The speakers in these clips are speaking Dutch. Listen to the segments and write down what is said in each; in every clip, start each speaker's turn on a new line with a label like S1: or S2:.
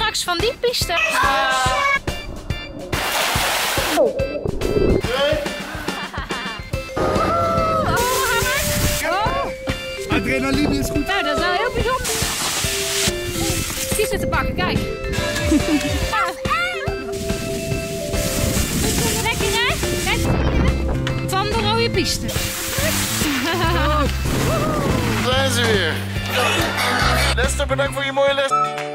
S1: Max, van die piste.
S2: Adrenaline is goed.
S1: Nou, dat is wel heel bijzonder. Die zit te bakken, kijk. Lekker hè? Kijk. Van de rode piste.
S3: Daar zijn ze weer. Lester, bedankt voor je mooie les.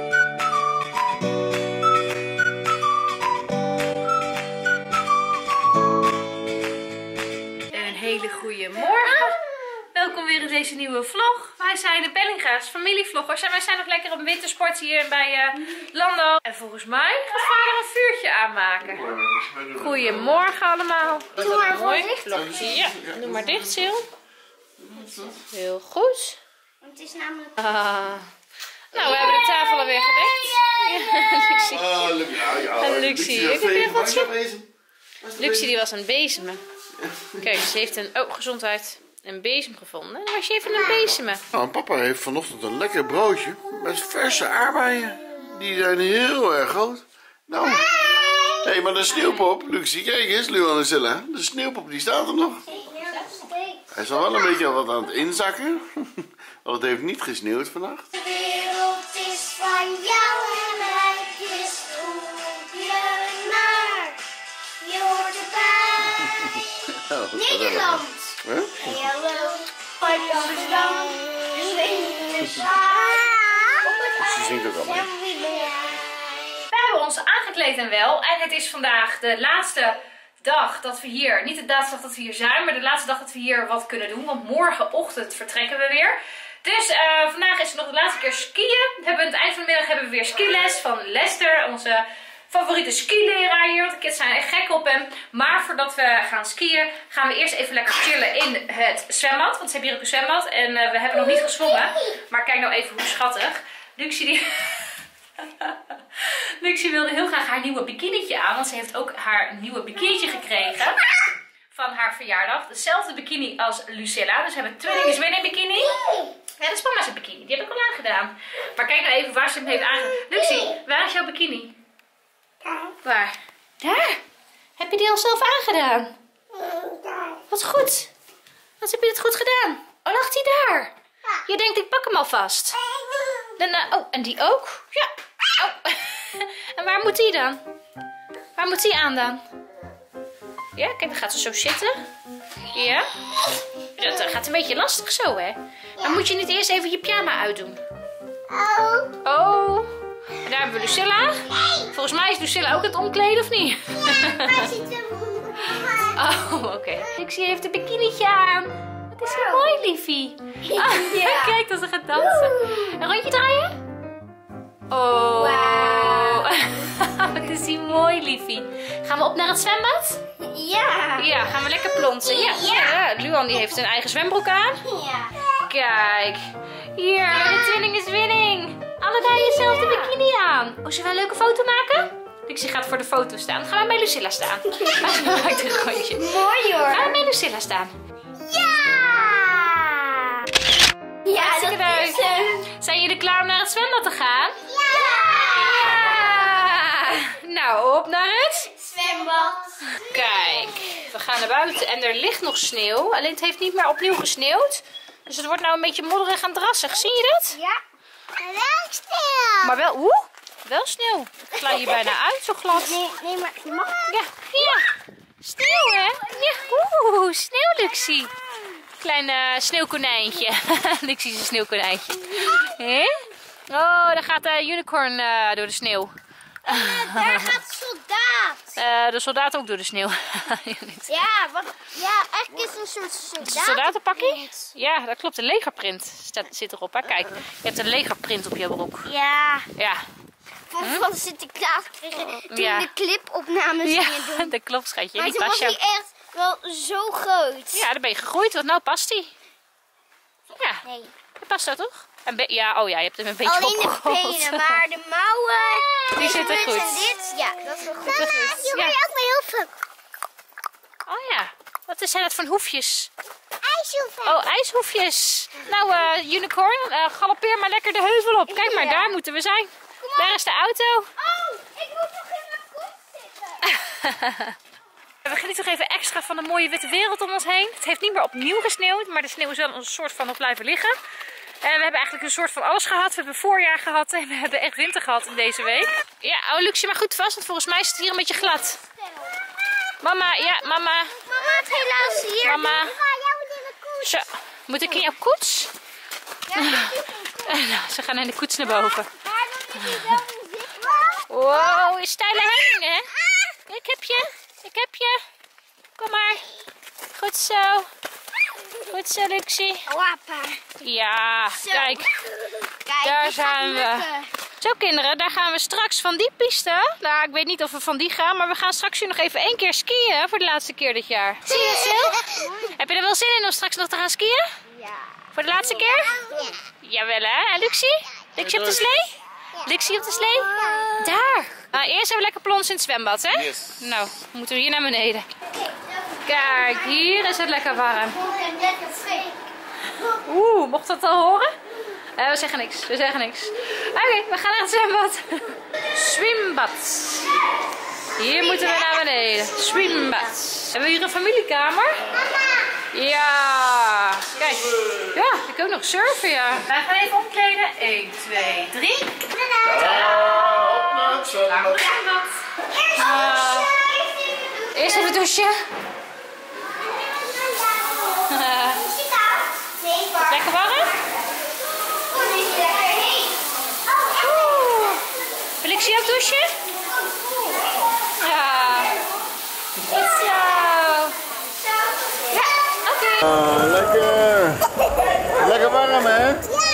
S1: Een hele goede morgen. Welkom weer in deze nieuwe vlog. Wij zijn de Bellinga's, familievloggers. En wij zijn nog lekker op wintersport hier bij Landal. En volgens mij gaat vader een vuurtje aanmaken. Goedemorgen allemaal.
S4: Doe maar
S1: Mooi.
S4: voorzichtig.
S1: Ja, doe maar dicht, Sil. Heel goed.
S4: Het is namelijk...
S1: Nou, we hebben de tafel alweer gedekt. Luxie. En Luxie. Ik heb weer wat zien. Luxie die was aan het bezemen. Kijk, ze heeft gezondheid, een bezem gevonden. En dan was je even een bezemen.
S3: Nou, papa heeft vanochtend een lekker broodje met verse aardbeien. Die zijn heel erg groot. Nou, hé, maar de sneeuwpop, Luxie, kijk eens, Luan en Silla. De sneeuwpop die staat er nog. Hij is al wel een beetje wat aan het inzakken. Want het heeft niet gesneeuwd vannacht.
S4: De wereld is van jou en mij, dus roep je maar. Je hoort erbij. Nederland.
S3: Huh?
S4: Hallo, Amsterdam.
S3: Ze zingt ook al mee.
S1: We hebben ons aangekleed en wel. En het is vandaag de laatste dag dat we hier, niet de laatste dag dat we hier zijn, maar de laatste dag dat we hier wat kunnen doen. Want morgenochtend vertrekken we weer. Dus vandaag is het nog de laatste keer skiën. Aan het eind van de middag hebben we weer skiles van Lester, onze favoriete skileraar hier. Want de kids zijn echt gek op hem. Maar voordat we gaan skiën, gaan we eerst even lekker chillen in het zwembad. Want ze hebben hier ook een zwembad en we hebben nog niet gezwommen. Maar kijk nou even hoe schattig. Luxie die... Luxie wilde heel graag haar nieuwe bikinietje aan. Want ze heeft ook haar nieuwe bikinietje gekregen. Van haar verjaardag. Dezelfde bikini als Lucilla. Dus we hebben Twinning Winning bikini. Ja, dat is mama's bikini. Die heb ik al aangedaan. Maar kijk nou even waar ze hem heeft aangedaan. Luxie, waar is jouw bikini? Waar? Daar? Heb je die al zelf aangedaan? Wat goed. Wat heb je het goed gedaan? Oh, lag die daar? Je denkt ik pak hem alvast. Oh, en die ook? Ja. Oh. En waar moet die dan? Waar moet die aan dan? Ja, kijk, dan gaat ze zo zitten. Ja. Dat gaat een beetje lastig zo, hè? Dan moet je niet eerst even je pyjama uitdoen. Oh. En daar hebben we Lucilla. Volgens mij is Lucilla ook het omkleden, of niet? Oh, oké. Luxie heeft een bikinietje aan. Wat is zo mooi, liefie. Kijk dat ze gaat dansen. Een rondje draaien? Oh. Wow. Wat is die mooi, liefie. Gaan we op naar het zwembad?
S4: Ja.
S1: Ja, gaan we lekker plonsen. Ja. Luan die heeft een eigen zwembroek aan.
S4: Ja.
S1: Kijk. Hier, de Twinning is winning. Allebei jezelfde bikini aan. Oh, zullen we een leuke foto maken? Luxie gaat voor de foto staan. Gaan we bij Lucilla staan? Maak een rondje.
S4: Mooi hoor.
S1: Gaan we bij Lucilla staan?
S4: Ja! Ja, dat is hem.
S1: Zijn jullie klaar om naar het zwembad te gaan?
S4: Ja!
S1: Nou, op naar het
S4: Zwembad.
S1: Kijk, we gaan naar buiten en er ligt nog sneeuw. Alleen het heeft niet meer opnieuw gesneeuwd. Dus het wordt nou een beetje modderig en drassig. Zie je dat?
S4: Ja. Wel sneeuw.
S1: Maar wel, wel sneeuw. Ik glij hier bijna uit, zo glad.
S4: Nee, maar mag
S1: Ja. Sneeuw, hè? Ja, sneeuw, Luxie. Klein sneeuwkonijntje. Luxie is een sneeuwkonijntje. Hé? Oh, daar gaat de unicorn door de sneeuw.
S4: daar gaat de soldaat.
S1: De soldaat ook door de sneeuw.
S4: Ja, eigenlijk is het een soort soldaat.
S1: Is het een soldatenpakkie? Ja, dat klopt. Een legerprint zit erop. Hè? Kijk, je hebt een legerprint op je broek.
S4: Ja.
S1: Ja.
S4: Van Sinterklaas kregen toen
S1: Ja.
S4: de clipopnames gingen doen.
S1: Dat klopt, schatje.
S4: Maar
S1: Die
S4: toen was
S1: past
S4: hij
S1: jou.
S4: echt wel zo groot.
S1: Ja, dan ben je gegroeid, want nou past die. Ja,
S4: Nee.
S1: dat past dat toch? Ja, oh ja, je hebt hem een beetje
S4: Alleen de
S1: opgerold.
S4: benen, maar de mouwen.
S1: Die zitten
S4: dit
S1: goed.
S4: En dit, ja, dat is wel goed.
S1: Ja.
S4: Je hoor je ook wel heel veel.
S1: Oh ja, wat zijn dat voor hoefjes?
S4: IJshoeven.
S1: Oh, ijshoefjes. Nou, unicorn, galoppeer maar lekker de heuvel op. Kijk maar,
S4: Ja.
S1: daar moeten we zijn.
S4: Kom
S1: Daar is de auto.
S4: Oh, ik moet nog in mijn kop zitten.
S1: We genieten nog even extra van de mooie witte wereld om ons heen. Het heeft niet meer opnieuw gesneeuwd, maar de sneeuw is wel een soort van nog blijven liggen. We hebben eigenlijk een soort van alles gehad. We hebben voorjaar gehad en we hebben echt winter gehad in deze week. Ja, hou Luxie maar goed vast, want volgens mij is het hier een beetje glad. Mama, ja, mama.
S4: Mama heeft helaas hier.
S1: Mama.
S4: Ik ga jou in de koets.
S1: Zo, moet ik in jouw koets?
S4: Ja,
S1: Nou, ze gaan in de koets naar boven.
S4: maar dan moet je wel zitten.
S1: Wow, is steile helling, hè? Ik heb je. Ik heb je. Kom maar. Goed zo. Goed zo, Luxie.
S4: Wappa.
S1: Ja,
S4: Zo.
S1: kijk.
S4: Kijk,
S1: Daar
S4: dit gaat
S1: zijn we.
S4: lukken.
S1: Zo kinderen, daar gaan we straks van die piste. Nou, ik weet niet of we van die gaan, maar we gaan straks hier nog even 1 keer skiën voor de laatste keer dit jaar. Zie je het, Sil? Heb je er wel zin in om straks nog te gaan skiën?
S4: Ja.
S1: Voor de laatste keer? Jawel hè? En Luxie? Luxie op de slee? Luxie op de slee? Daar. Nou, eerst even lekker plonsen in het zwembad, hè?
S3: Yes.
S1: Nou, dan moeten we hier naar beneden. Kijk, hier is het lekker warm. Oeh, mocht dat al horen? We zeggen niks, we zeggen niks. Oké, we gaan naar het zwembad. Zwembad. Hier moeten we naar beneden. Zwembad. Hebben we hier een familiekamer? Ja. Kijk. Ja, ik kan ook nog surfen, ja. Wij gaan even omkleden. 1, 2, 3.
S3: Op naar het zwembad.
S1: Eerst even douchen. Lekker warm? Wil ik zie ook douchen? Ja. Goed zo. Ja, oké.
S3: Lekker. Lekker warm, hè?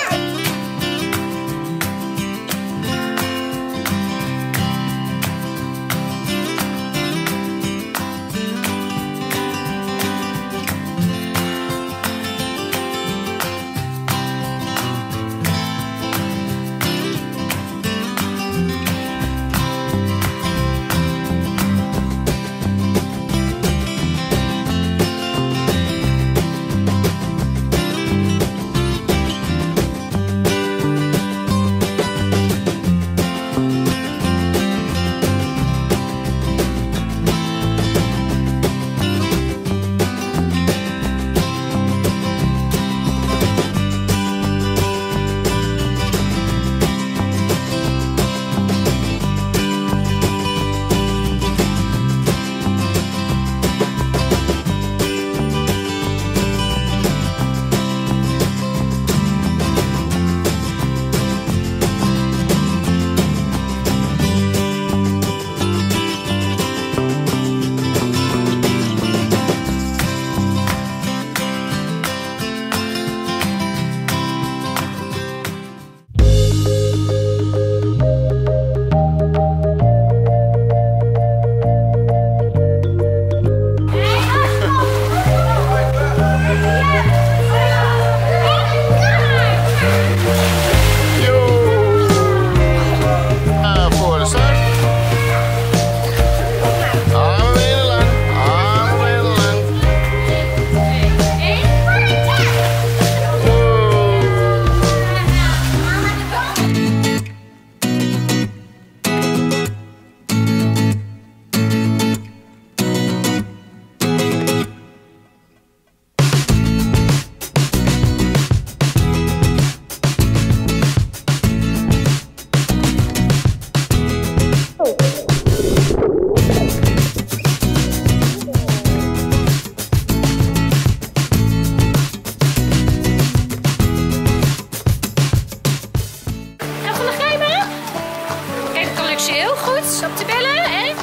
S1: op te bellen, hè?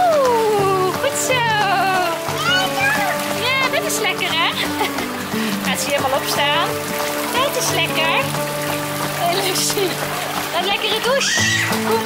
S1: Oeh, goed zo. Ja, dat is lekker, hè? Gaat ze helemaal opstaan. Dat is lekker. Lucie, een lekkere douche. Kom.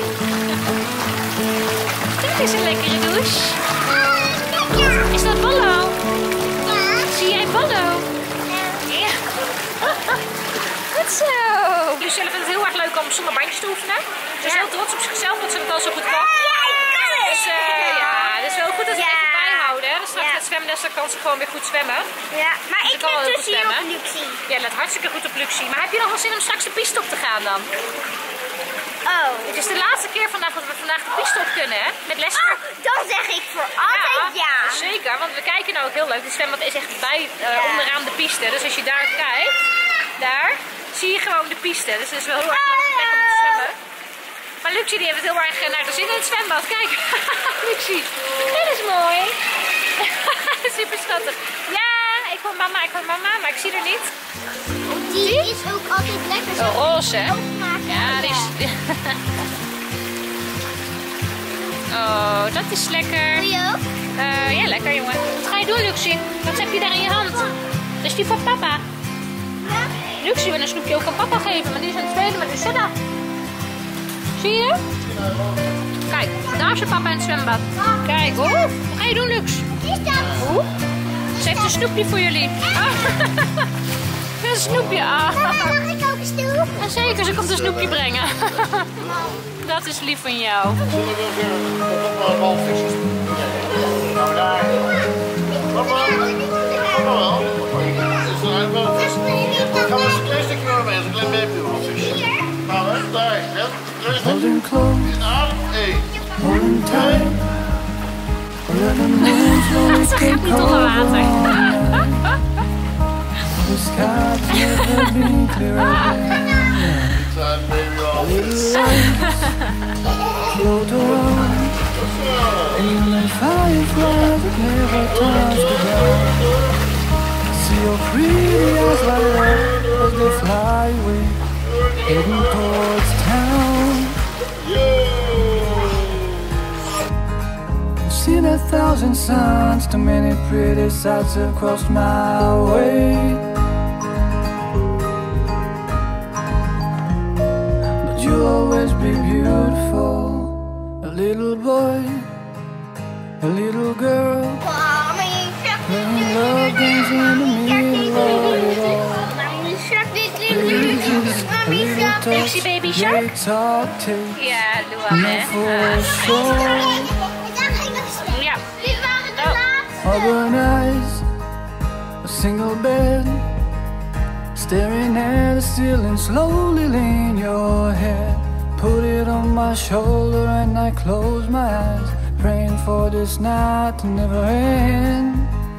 S1: Dat is een lekkere douche. Is dat Ballo? Zie jij Ballo? Ja. Goed zo. Jullie zelf vinden het heel erg leuk om zonder bandjes te oefenen. Ze is heel trots op zichzelf dat ze het al zo goed kan. Dus ja, het is wel goed dat ze het even bijhouden. Hè? Dus straks met zwemles dan kan ze gewoon weer goed zwemmen.
S4: Ja, maar
S1: Dus
S4: ik
S1: kan wel
S4: heb
S1: heel
S4: dus
S1: goed
S4: hier op
S1: zwemmen.
S4: Luxie.
S1: Ja, let hartstikke goed op Luxie. Maar heb je nog wel zin om straks de piste op te gaan dan?
S4: Oh.
S1: Het is de laatste keer vandaag dat we vandaag de piste op kunnen, hè? Met Lester.
S4: Oh, dan zeg ik voor altijd ja.
S1: Zeker, want we kijken nou ook heel leuk. Het zwembad is echt bij onderaan de piste. Dus als je daar kijkt, daar zie je gewoon de piste. Dus het is wel heel erg leuk plek om te zwemmen. Maar Luxie die heeft het heel erg naar de zin in het zwembad. Kijk, Luxie. Dit is mooi. Super schattig. Ja, ik hoor mama, maar ik zie er niet.
S4: Die is ook altijd lekker.
S1: Oh, roze, hè? Ja, die is... Oh, dat is lekker.
S4: Doe je ook?
S1: Ja, lekker jongen. Wat ga je doen, Luxie? Wat heb je daar in je hand? Dat is die voor papa. Luxie wil een snoepje ook aan papa geven, maar die is aan het spelen met Lucella. Zie je? Kijk, daar is je papa in het zwembad. Kijk, wat ga je doen, Lux?
S4: Wat is dat?
S1: Oeh, ze heeft een snoepje voor jullie. Een snoepje.
S4: Mag ik ook een snoep?
S1: Zeker, ze komt een snoepje brengen. Dat is lief van jou.
S3: Zullen we weer walvisjes doen? Nou, daar. Papa. Papa wel. Is er een walvis? Gaan we eens een klein stukje naar beneden, een klein beetje walvisje. Nou, hè, daar. Ja, klein stukje. Adem, 1. 2.
S1: Ze gaat niet onder water.
S3: Zijn baby walvis.
S2: See your pretty eyes light up as they fly away, heading towards town. I've seen 1,000 suns, too many pretty sights have crossed my way. But you'll always be beautiful, a little boy, a little girl. Love games in the middle of it all.
S1: Luxie baby shark. Ja, doe wel hè. Ja.
S2: Auburn eyes, a single bed, staring at the ceiling, slowly lean your head. Put it on my shoulder and I close my eyes, praying for this night to never end.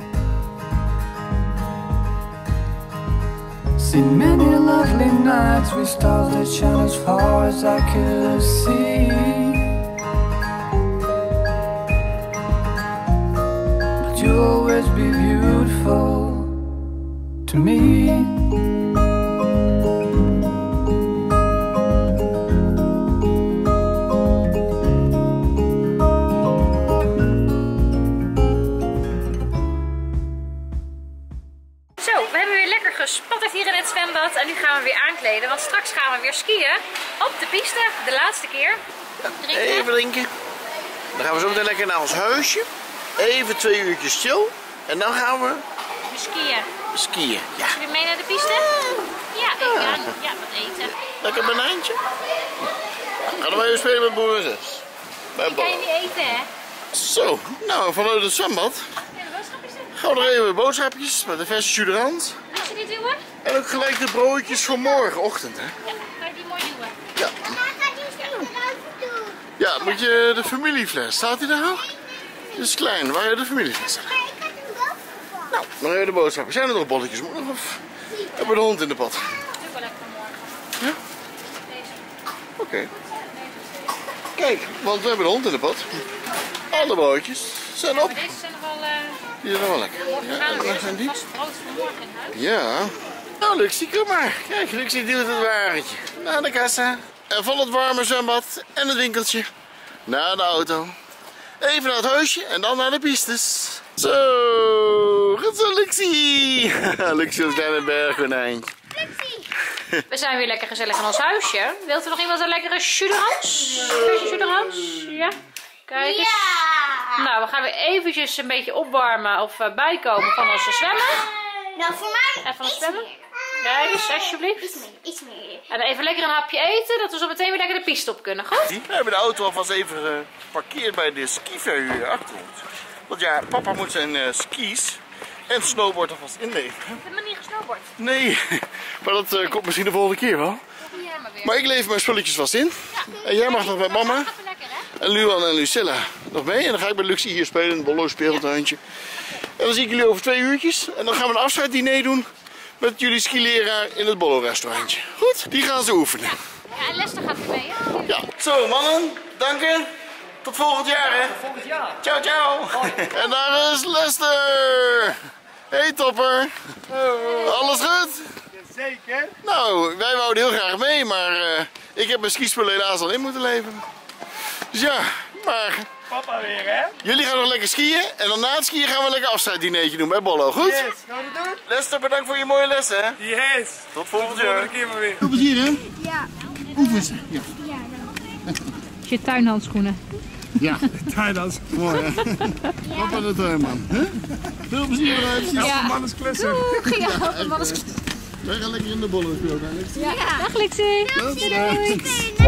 S2: Seen many lovely nights with stars that shine as far as I could see. But you'll always be beautiful to me.
S1: Gespatterd hier in het zwembad en nu gaan we weer aankleden, want straks gaan we weer skiën op de piste, de laatste keer. Drinken.
S3: Even drinken. Dan gaan we zo meteen lekker naar ons huisje. Even 2 uurtjes chill en dan gaan we
S1: skiën.
S3: Skiën, ja.
S1: Zullen we mee naar de piste? Ja, ja, wat eten.
S3: Lekker banaantje. Gaan we even spelen met broer en zus.
S1: Die kan je niet eten, hè?
S3: Zo, nou vanuit het zwembad gaan we nog even boodschapjes met een verse jus de hand.
S1: Als je dit duwen?
S3: En ook gelijk de broodjes voor morgenochtend, hè?
S1: Ja, kan je die mooi duwen?
S3: Ja. Ja, moet je de familiefles, staat die daar al? Die is klein, waar je de familiefles hebt. Nou, nog even de boodschappen. Zijn er nog bolletjes morgen of hebben we de hond in de pot?
S1: Doe wel lekker morgen.
S3: Ja?
S1: Deze.
S3: Oké. Kijk, want we hebben de hond in de pot. Alle broodjes zijn op.
S1: Maar deze zijn nog wel...
S3: Die zijn nog wel lekker.
S1: Morgen gaan we weer.
S3: zijn die?
S1: Vast brood voor morgen in huis.
S3: Ja. Nou, Luxie, kom maar. Kijk, Luxie duwt het wagentje naar de kassa. En van het warme zwembad en het winkeltje naar de auto. Even naar het huisje en dan naar de pistes. Zo, gaat zo Luxie. Luxie als kleine bergkonijntje.
S1: We zijn weer lekker gezellig in ons huisje. Wilt u nog iemand een lekkere jus de rans? Ja? Kijk eens.
S4: Ja!
S1: Nou, we gaan weer eventjes een beetje opwarmen of bijkomen van onze zwemmen.
S4: Nou, voor mij
S1: En van het
S4: iets
S1: zwemmen.
S4: meer.
S1: Kijk eens, alsjeblieft.
S4: Iets meer.
S1: En dan even lekker een hapje eten, dat we zo meteen weer lekker de piste op kunnen. Goed?
S3: We hebben de auto alvast even geparkeerd bij de skiverhuur achter ons. Want ja, papa moet zijn skis en snowboard alvast inleveren.
S1: Ik heb me niet gesnowboard.
S3: Nee, maar dat komt misschien de volgende keer wel. Maar ik lever mijn spulletjes vast in. En jij mag nog met mama.
S1: Gaat weer lekker, hè?
S3: En Luan en Lucilla nog mee. En dan ga ik met Luxie hier spelen in het Bollo speeltuintje. En dan zie ik jullie over 2 uurtjes. En dan gaan we een afscheiddiner doen met jullie skileraar in het Bollo restaurantje. Goed, die gaan ze oefenen.
S1: Ja, en Lester gaat weer mee, hè?
S3: Ja, zo mannen, danken. Tot volgend jaar, hè? Tot volgend jaar. Ciao, ciao. En daar is Lester. Hey topper. Alles goed?
S5: Zeker.
S3: Nou, wij wouden heel graag mee, maar ik heb mijn skispullen helaas al in moeten leveren. Dus ja, maar
S5: Papa weer, hè?
S3: jullie gaan nog lekker skiën en dan na het skiën gaan we een lekker afscheidsdinertje doen bij Bollo, goed?
S5: Yes, gaan we dat doen?
S3: Lester, bedankt voor je mooie lessen, hè?
S5: Yes.
S3: Tot volgend
S5: Volgende
S3: jaar.
S5: keer maar weer.
S3: Veel plezier, hè?
S4: Ja.
S3: Oefen ze. Ja.
S1: Je tuinhandschoenen.
S3: Ja,
S5: Thailand.
S3: mooi, hè? Papa de tuinman. Hè? Veel plezier eruit.
S1: Ja.
S5: Man is klussen.
S3: Wij gaan lekker in de Bollo spelen.
S1: Ja. Dag Lixie.
S3: Doei.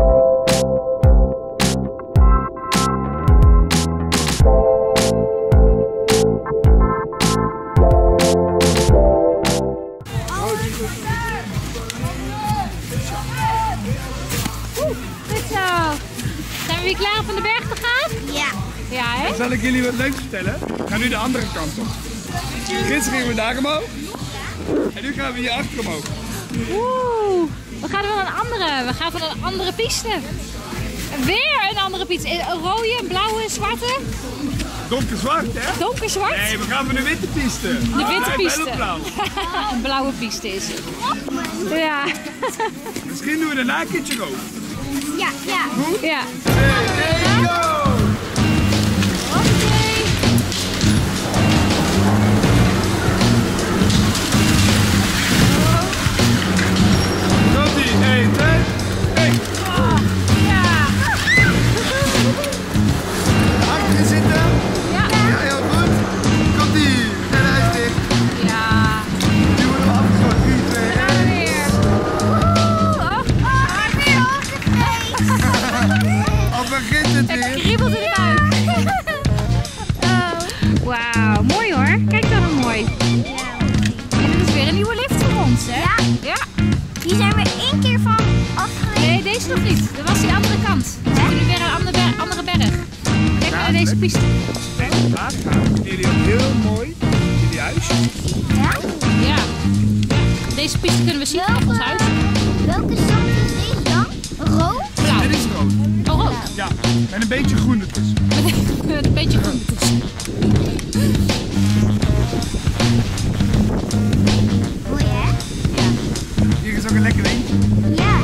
S1: Goed zo. Zijn we weer klaar om van de berg te gaan?
S4: Ja.
S1: Ja, hè?
S5: Zal ik jullie wat leuks vertellen? We gaan nu de andere kant op. Gisteren gingen we daar omhoog. En nu gaan we hier achter omhoog.
S1: Oeh. We gaan van een andere. We gaan van een andere piste. Weer een andere piste. Een rode, een blauwe, een zwarte.
S5: Donkerzwart, hè?
S1: Donkerzwart.
S5: Nee, we gaan voor de witte piste.
S1: De witte piste.
S5: Wel blauw.
S1: Een blauwe piste is het. Ja.
S5: Misschien doen we daarna een keertje rood.
S4: Ja, ja.
S1: Ja.
S5: Hey, go! Komt-ie. 1, 2, 1.
S1: Ja.
S5: Achterin zitten.
S1: Ja.
S5: Ja, heel goed. Komt-ie. En hij is dicht.
S1: Ja.
S5: Nu worden we afgesloten. 3, 2, 1.
S1: Gaan we weer.
S5: Al begint het
S1: Het
S5: weer.
S1: kriebelt in de buik. Wauw, mooi hoor. Kijk dan hoe mooi. En dit is weer een nieuwe lift voor ons, hè?
S4: Ja.
S1: Ja.
S4: Hier zijn we 1 keer van afgewezen.
S1: Nee, deze nog niet. Dat was die andere kant. We zitten nu weer aan een andere berg. Kijk naar deze piste.
S5: En vandaag gaan jullie ook heel mooi in jullie huis.
S4: Ja.
S1: Ja. Deze piste kunnen we zien vanaf ons huis.
S4: Welke zand is deze dan? Rood?
S1: Blauw.
S5: Dit is rood.
S1: Oh, rood.
S5: Ja, en een beetje groen ertussen.
S1: Met een beetje groen ertussen.
S4: Mooi hè?
S5: Hier is ook een lekker eentje.
S4: Ja.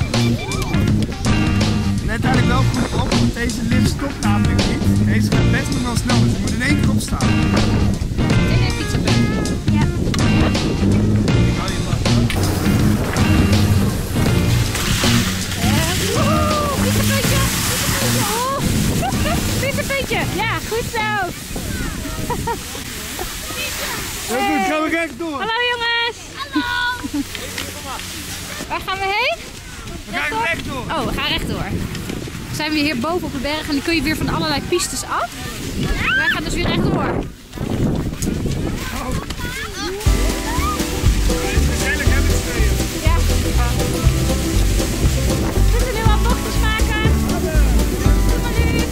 S5: Let eigenlijk wel goed op, want deze lift stopt namelijk niet. Deze gaat best nog wel snel, dus je moet in 1 keer opstaan.
S1: En een pizzapunt.
S4: Ja.
S5: Ik hou je vast.
S1: Pizzapuntje. Pizzapuntje. Ja, goed zo.
S5: Heel goed, gaan we rechtdoor.
S1: Hallo jongens.
S4: Hallo.
S1: Waar gaan we heen?
S5: We gaan rechtdoor.
S1: Oh, we gaan rechtdoor. We zijn weer hier boven op de berg en dan kun je weer van allerlei pistes af. En wij gaan dus weer rechtdoor.
S5: Gezellig hebben we tweeën.
S1: Ja. We moeten nu al bochtjes maken. Kom maar nu.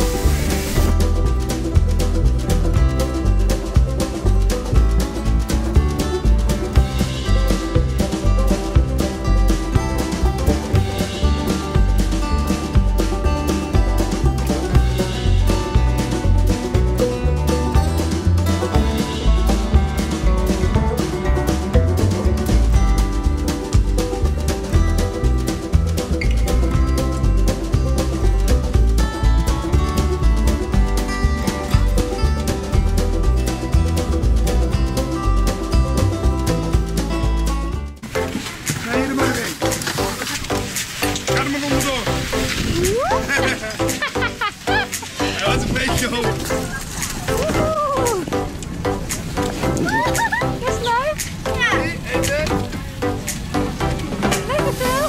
S5: Nee, helemaal niet. Ga er maar onderdoor. Hij was een beetje hoog.
S1: Dat is leuk.
S4: Ja.
S5: 1, 2.
S1: Leuk veel.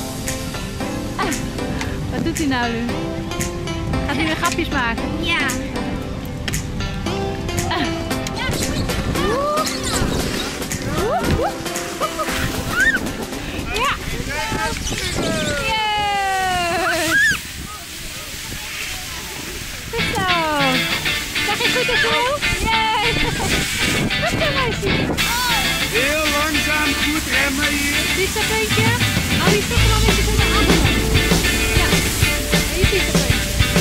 S1: Wat doet hij nou nu? Gaat hij weer grapjes maken?
S4: Ja.
S1: Ja. pizzapuntje. Oh, die stoppen dan met je van de andere. Ja, en je pizzapuntje.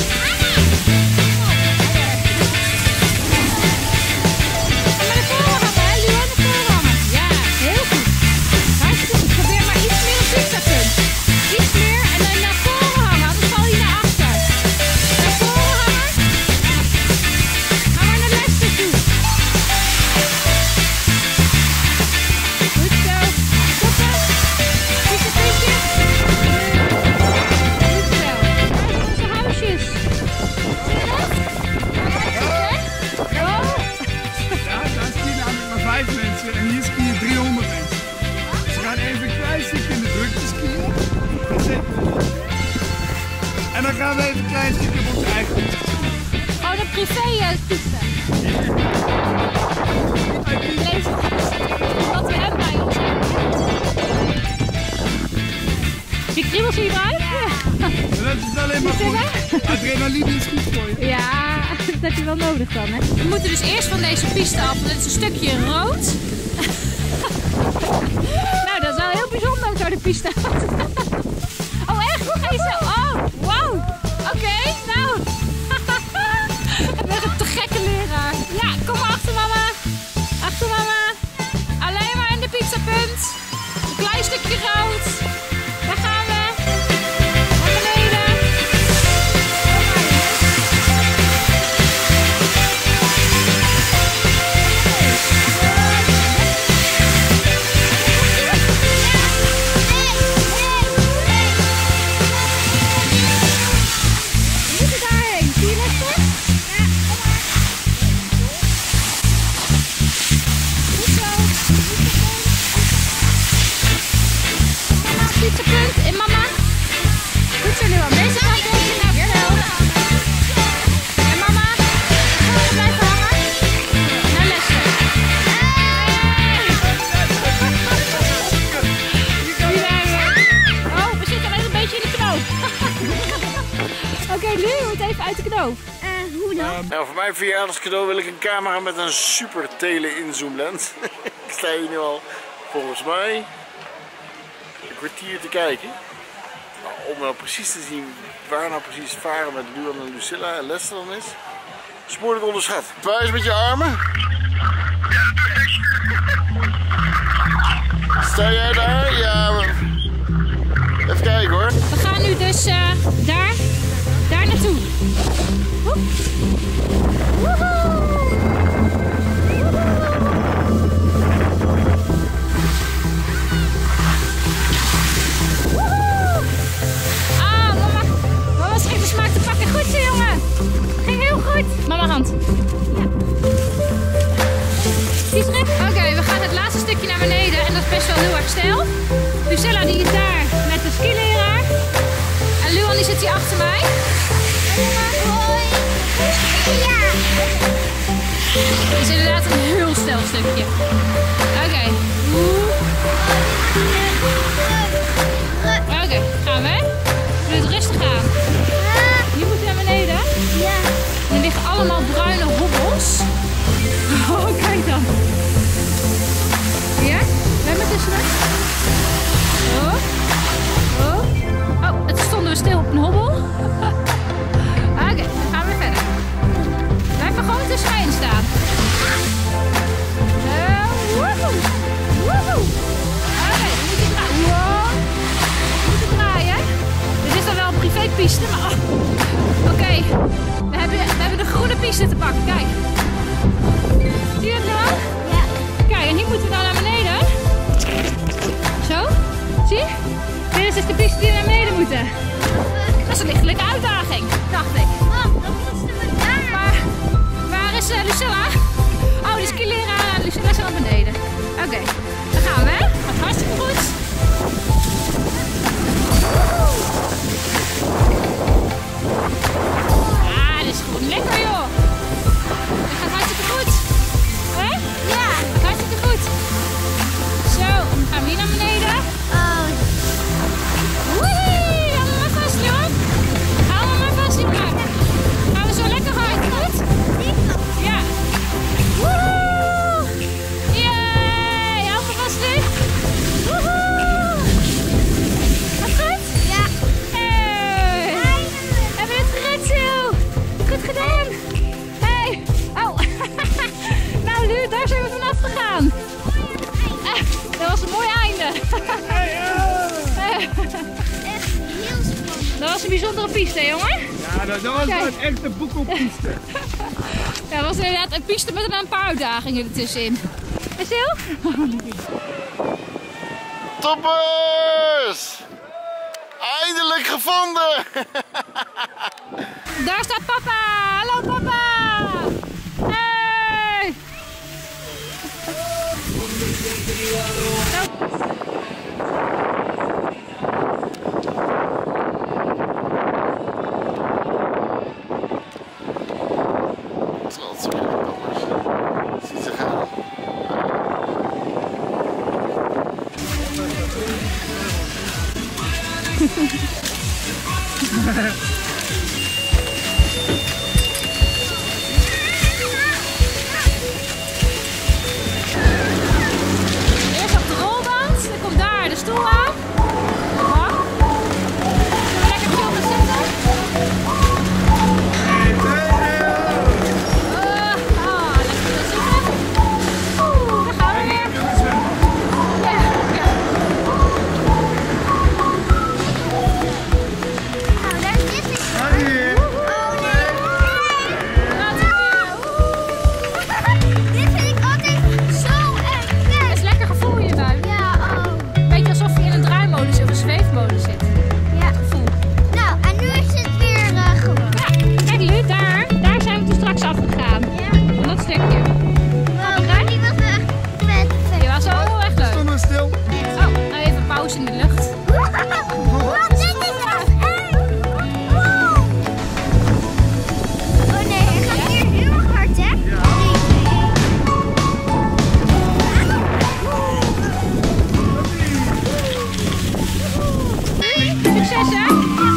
S1: En met de voorhang, hè? Nu aan de voorhang. Ja, heel goed. Hartstikke goed. Probeer maar iets meer een pizzapunt. Iets meer en dan naar voren hangen, anders val je naar achter. Naar voren hangen. Ga maar naar Lester toe. Goed zo. Stoppen. Pizzapuntje. Goed zo. Kijk onze huisjes. Oh.
S5: Daar skiën namelijk maar 5 mensen en hier skiën 300 mensen. Ze gaan even een klein stukje in de drukte skiën. En dan gaan we even een klein stukje op onze eigen pizza.
S1: Oh, de privé pizza. Deze. Wat we hebben bij ons. Die kriebels zie je eruit?
S5: En dat is alleen maar goed. Adrenaline is goed voor je.
S1: Ja, dat heb je wel nodig dan, hè? We moeten dus eerst van deze piste af, want het is een stukje rood. Nou, dat is wel heel bijzonder om zo de piste af te gaan. Oh, echt? Hoe ga je zo? Oh, wow. Oké, nou. Met een te gekke leraar. Ja, kom maar achter mama. Achter mama. Alleen maar in de pizzapunt. Een klein stukje rood. Daar gaan we. Naar beneden. We moeten daarheen. Zie je Lester? Ja, kom maar. Goed zo. Mama, pizzapunt. En mama. Goed zo, Luan. Deze kant op. Nou, jawel. En mama. Gewoon blijven hangen. Naar Lester. Oh, we zitten alleen een beetje in de knoop. Oké, nu moet even uit de knoop. Hoe dan?
S3: Nou, voor mijn verjaardagscadeau wil ik een camera met een super tele inzoomlens. Ik sta hier nu al volgens mij een kwartier te kijken. Maar om nou precies te zien waar nou precies het varen met Luan en Lucilla en Lester dan is, spoorlijk onderschat. Wijs met je armen. Sta jij daar? Ja. Even kijken hoor.
S1: We gaan nu dus daar naartoe. Woep. Woehoe. Woehoe. Ah, mama schijnt de smaak te pakken. Goed zo, jongen. Ging heel goed. Mama hand. Ja. Die is terug. Oké, we gaan het laatste stukje naar beneden en dat is best wel heel erg steil. Lucilla die is daar met de skileraar. En Luan die zit hier achter mij.
S4: Hoi. Ja.
S1: Het is inderdaad een heel steil stukje. Oké. Oké, gaan we. We doen het rustig aan. Hier moet je naar beneden.
S4: Ja.
S1: Er liggen allemaal bruine hobbels. Oh, kijk dan. Ja? Wij maar tussendoor. Oh. Oh. Oh, het stonden we stil op een hobbel. Oké, dan gaan we verder. Blijf maar gewoon tussenin staan. Woehoe. Woehoe. Oké, dan moet je draaien. Wow. We moeten draaien. Dit is dan wel een privépiste, maar... Oké, we hebben de groene piste te pakken, kijk. Zie je het nou?
S4: Ja.
S1: Kijk, en hier moeten we dan naar beneden. Zo, zie? Dit is de piste die we naar beneden moeten. Dat is een lichtelijke uitdaging, dacht ik.
S4: Oh, dan moesten we daar.
S1: Maar waar is Lucilla? Oh, die skileraar en Lucilla is naar beneden. Oké, dan gaan we. Gaat hartstikke goed. Ah, dit is gewoon lekker joh. Dat gaat hartstikke goed. Hé? Ja, gaat hartstikke goed. Zo, dan gaan we hier naar beneden.
S4: Oh.
S1: Woei, hou me maar vast joh. Hou me maar vast, Luca. piste, jongen.
S5: Ja, dat was wel een echte boekelpiste.
S1: Ja, dat was inderdaad een piste met een paar uitdagingen ertussenin. En Sil?
S3: Toppers! Eindelijk gevonden!
S1: Daar staat papa! Hallo papa! Hey!
S3: Trots op jullie toppers. Ziet ze gaan.
S1: Eerst op de rolband, dan komt daar de stoel aan. Hop. Lekker chill gaan zitten. Lekker gaan zitten. Daar gaan we weer. Ja, ja.
S4: Nou, daar is dit. Oh nee. Dit vind ik altijd zo eng.
S1: Dat is lekker gevoel in je buik.
S4: Ja, oh.
S1: Beetje alsof je in een draaimolen of een zweefmolen zit.
S4: Ja.
S1: Gevoel.
S4: Nou, en nu is het weer gewoon.
S1: Ja, kijk Lu, daar zijn we toen straks afgegaan.
S4: Ja.
S1: Van dat stukje.
S4: Wow, die was wel echt vet.
S1: Die was wel heel erg leuk.
S5: Stond maar stil.
S1: Oh, nou even pauze in de lucht.
S4: Wat, dit is echt eng. Wow. Oh nee, hij gaat hier heel erg hard, hè?
S1: Succes hè?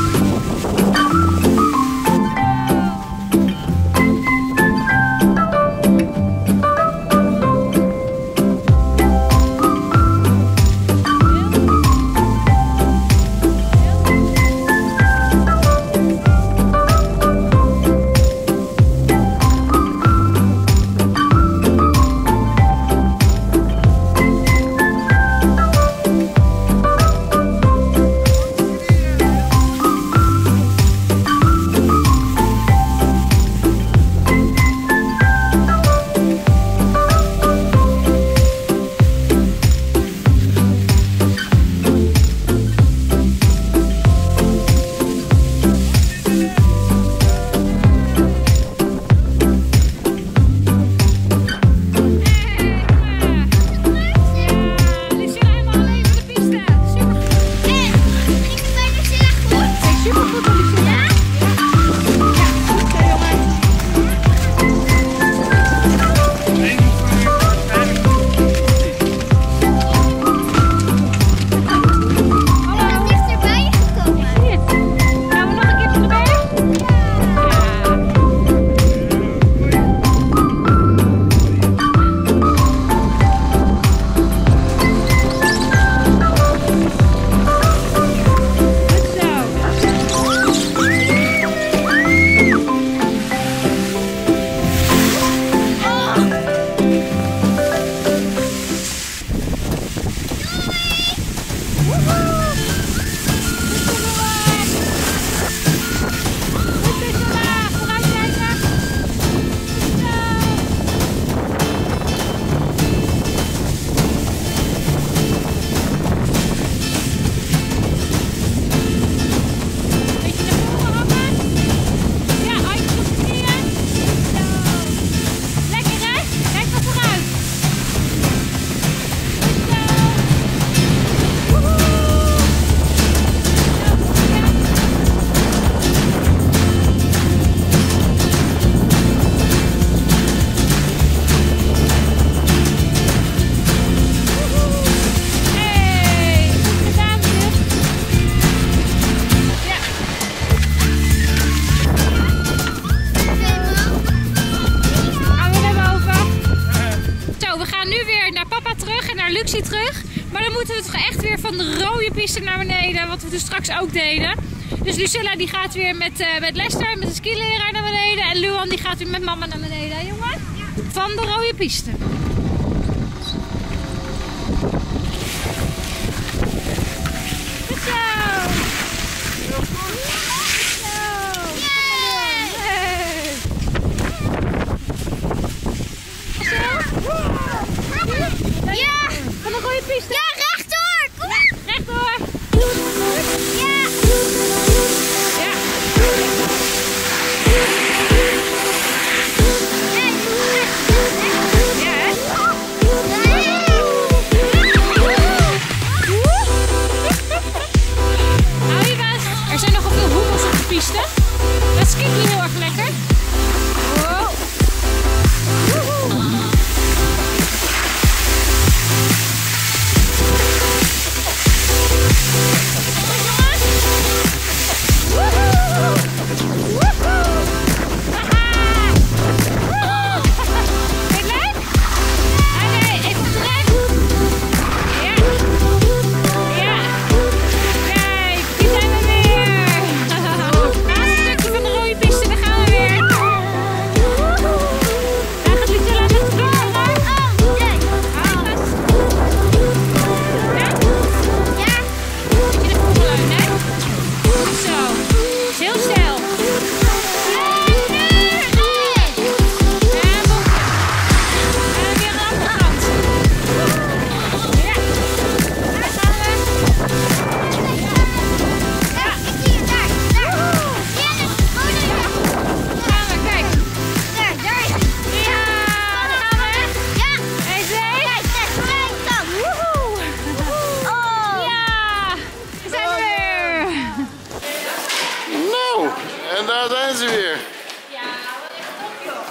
S1: Luxie terug. Maar dan moeten we toch echt weer van de rode piste naar beneden. Wat we dus straks ook deden. Dus Lucilla die gaat weer met Lester, met de skileraar naar beneden. En Luan die gaat weer met mama naar beneden, hè, jongen? Van de rode piste. Goed zo!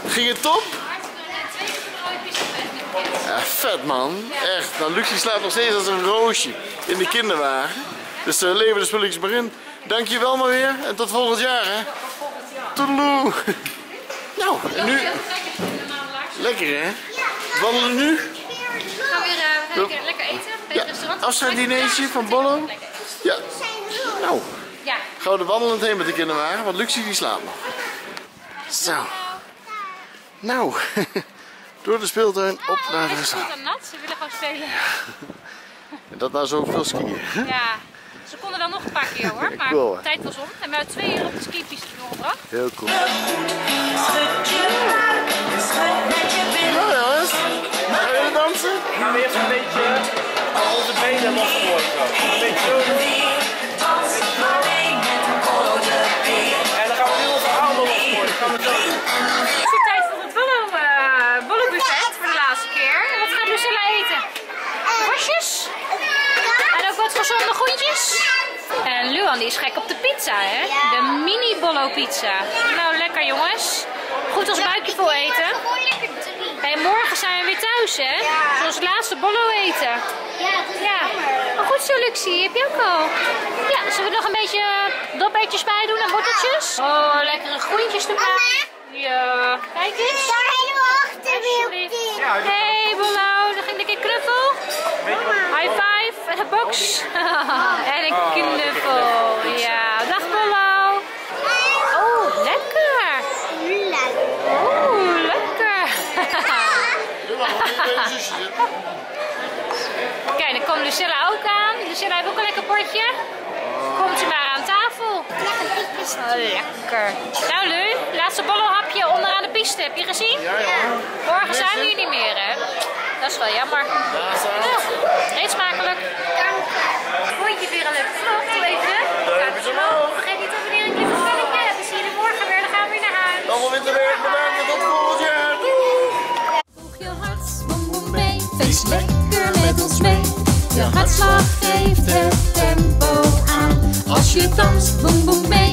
S3: Ging het top? Ja, vet man. Echt. Nou, Luxie slaapt nog steeds als een roosje in de kinderwagen. Dus leveren de spulletjes maar in. Dankjewel maar weer. En tot volgend jaar, hè. Toedeloe. Nou, en nu... Lekker, hè? Wandelen nu?
S1: Gaan we weer lekker eten bij het restaurant.
S3: Afscheidsdineetje van Bollo. Ja. Nou,
S1: Ja.
S3: gaan we er wandelend heen met de kinderwagen, want Luxie die slaapt nog. Zo. Nou, door de speeltuin op naar de
S1: Het is
S3: restaurant.
S1: goed en nat, ze willen gewoon spelen.
S3: En dat nou zoveel skiën.
S1: Ja, ze konden wel nog een paar keer hoor, maar
S3: Cool, hè?
S1: de tijd was om. En we hebben 2 uur op de skipiste doorgebracht.
S3: Heel cool. Nou jongens, gaan jullie dansen?
S6: Gaan we eerst een beetje onze benen losgooien. Een beetje zo doen. En dan gaan we nu onze armen losgooien. Gaan we zo doen.
S1: Het is weer tijd voor het bollenbuffet voor de laatste keer. En wat gaat Lucilla eten? Worstjes? En ook wat gezonde groentjes? En Luan die is gek op de pizza, hè? De mini bollo pizza. Nou, lekker jongens. Goed ons buikje vol eten.
S4: Gewoon lekker 3.
S1: En morgen zijn we weer thuis, hè? Voor ons laatste bollo eten.
S4: Ja, dat is
S1: Ja. Maar goed zo, Luxie. Heb je ook al? Ja, zullen we nog een beetje dopertjes bij doen en worteltjes? Oh, lekkere groentjes erbij. Ja, kijk eens.
S4: daar helemaal achter
S1: Alsjeblieft.
S4: weer.
S1: Hey, Bollo. Dan ging ik een knuffel. High five. En een box. En een knuffel. Ja, dag Bollo. Oh, lekker. Oeh, lekker. Kijk, dan komt Lucilla ook aan. Lucilla heeft ook een lekker bordje. Komt ze maar aan tafel. Oh, lekker. Nou, Lu, laatste bollohapje onderaan de piste. Heb je gezien?
S3: Ja, ja.
S1: Morgen zijn we hier niet meer, hè? Dat is wel jammer. Eet smakelijk. Vond je weer een leuke vlog? Doe even.
S3: Duimpjes omhoog.
S1: Vergeet niet te abonneren en klik op het belletje. We zien je morgen weer. Dan gaan we weer naar huis.
S3: Allemaal winterwerk bedankt en tot volgend jaar. Doei!
S7: Voeg je hart, boem boem mee, feest lekker met ons mee. Je hartslag geeft het tempo aan. Als je danst, boem boem mee.